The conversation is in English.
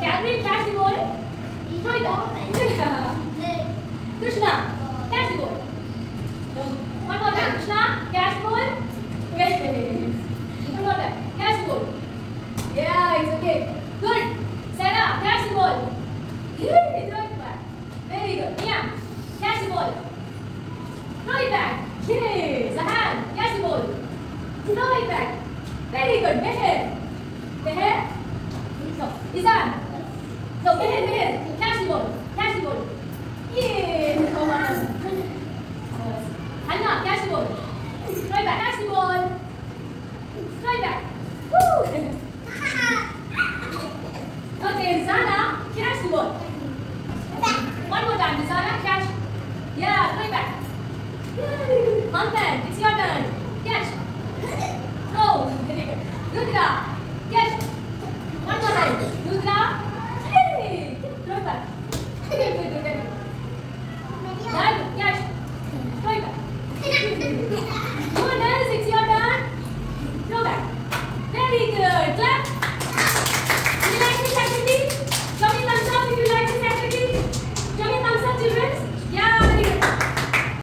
Catherine, catch the ball. Throw it back. Krishna, catch the ball. One more time. Krishna, catch the ball. One more time. Catch the ball. Yeah, it's okay. Good. Sarah, catch the ball. Throw it back. Very good. Mia, catch the ball. Throw it back. Yay. Zahan, catch the ball. Throw it back. Very good. Meher. Meher. No. Izan. No, Meher. Catch the ball. Catch the ball. Yay. Come on. Anna, catch the ball. Throw it back. Catch the ball. Throw it back. Woo. Okay, Zana, catch the ball. One more time, Zana, catch. Yeah, throw it back. Mountain, it's your turn. Catch. Throw. Good job.